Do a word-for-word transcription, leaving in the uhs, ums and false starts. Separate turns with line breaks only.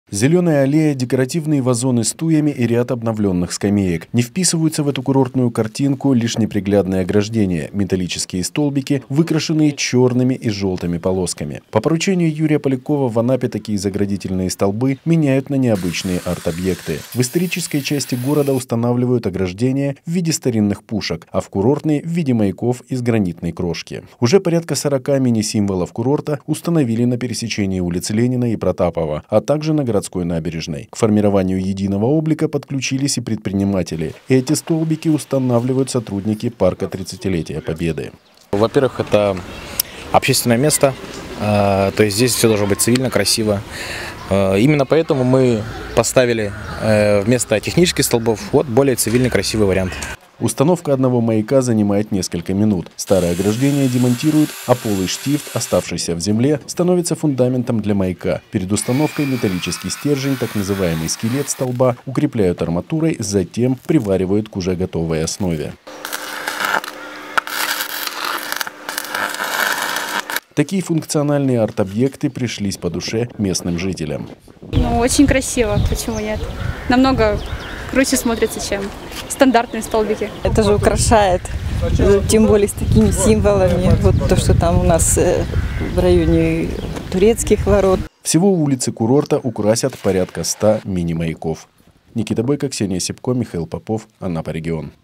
Зеленая аллея, декоративные вазоны с туями и ряд обновленных скамеек. Не вписываются в эту курортную картинку лишь неприглядные ограждения, металлические столбики, выкрашенные черными и желтыми полосками. По поручению Юрия Полякова в Анапе такие заградительные столбы меняют на необычные арт-объекты. В исторической части города устанавливают ограждения в виде старинных пушек, а в курортной в виде маяков из гранитной крошки. Уже порядка сорока мини-символов курорта установили на пересечении улиц Ленина и Протапова, а также на городской набережной. К формированию единого облика подключились и предприниматели. Эти столбики устанавливают сотрудники парка тридцатилетия Победы.
Во-первых, это общественное место, то есть здесь все должно быть цивильно, красиво. Именно поэтому мы поставили вместо технических столбов вот более цивильный, красивый вариант.
Установка одного маяка занимает несколько минут. Старое ограждение демонтируют, а полый штифт, оставшийся в земле, становится фундаментом для маяка. Перед установкой металлический стержень, так называемый скелет столба, укрепляют арматурой, затем приваривают к уже готовой основе. Такие функциональные арт-объекты пришлись по душе местным жителям.
Ну, очень красиво, почему нет? Намного круче смотрится, чем стандартные столбики.
Это же украшает, тем более с такими символами. Вот то, что там у нас в районе турецких ворот.
Всего улицы курорта украсят порядка ста мини-маяков. Никита Бойко, Ксения Сипко, Михаил Попов, Анапа регион.